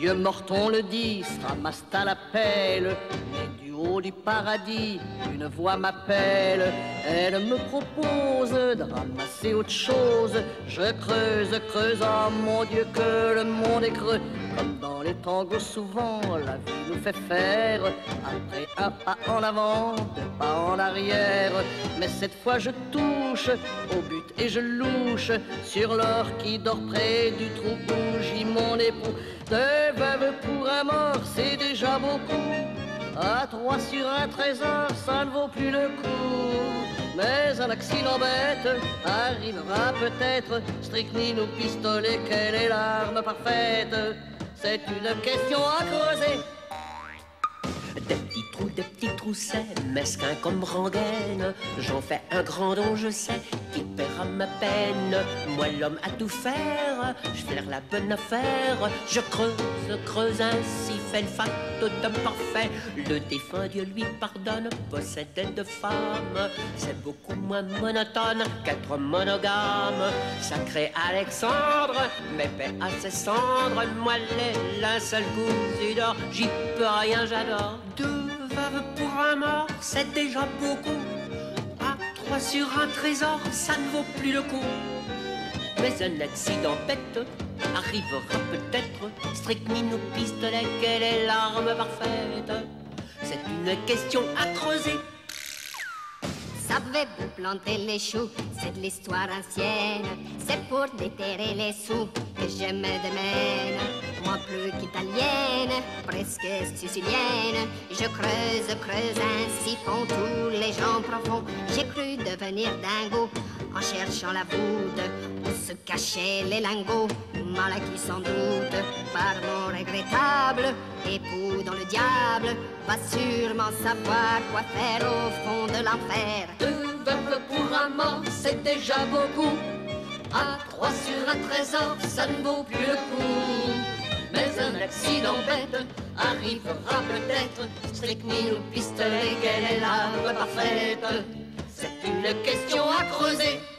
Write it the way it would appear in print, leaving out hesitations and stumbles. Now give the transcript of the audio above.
vieux morton le dit, se ramasse à l'appel. Mais du haut du paradis, une voix m'appelle. Elle me propose de ramasser autre chose. Je creuse, creuse, oh mon Dieu que le monde est creux. Comme dans les tangos souvent, la vie nous fait faire après un pas en avant, deux pas en arrière. Mais cette fois je touche au but et je louche sur l'or qui dort près du trou où gît mon époux. Deux veuves pour un mort, c'est déjà beaucoup. À 3 sur un trésor, ça ne vaut plus le coup. Mais un accident bête arrivera peut-être. Strychnine ou pistolet, quelle est l'arme parfaite? C'est une question à creuser. Des petits trous, c'est mesquin comme rengaine. J'en fais un grand dont je sais qui paiera ma peine. Moi l'homme à tout faire, je flaire la bonne affaire. Je creuse, creuse ainsi, fait le factotum parfait. Le défunt Dieu lui pardonne, possédait de femmes. C'est beaucoup moins monotone qu'être monogame. Sacré Alexandre, mais paix à ses cendres. Moi les linceuls cousus d'or, j'y peux rien, j'adore. Deux veuves pour un mort, c'est déjà beaucoup. À 3 sur un trésor, ça ne vaut plus le coup. Mais un accident bête arrivera peut-être. Strychnine ou pistolet, quelle est l'arme parfaite? C'est une question à creuser. Savez-vous planter les choux? C'est de l'histoire ancienne. C'est pour déterrer les sous que je me démène. Moi plus qu'italienne, presque sicilienne. Je creuse, creuse, ainsi font tous les gens profonds. J'ai cru devenir dingo en cherchant la voûte où se cachaient les lingots. Mal acquis sans doute par mon regrettable époux dont le diable va sûrement savoir quoi faire au fond de l'enfer. Deux veuves pour un mort, c'est déjà beaucoup. À 3 sur un trésor, ça ne vaut plus le coup. Mais un accident bête arrivera peut-être. Strychnine ou pistolet, quelle est l'arme parfaite? C'est une question à creuser.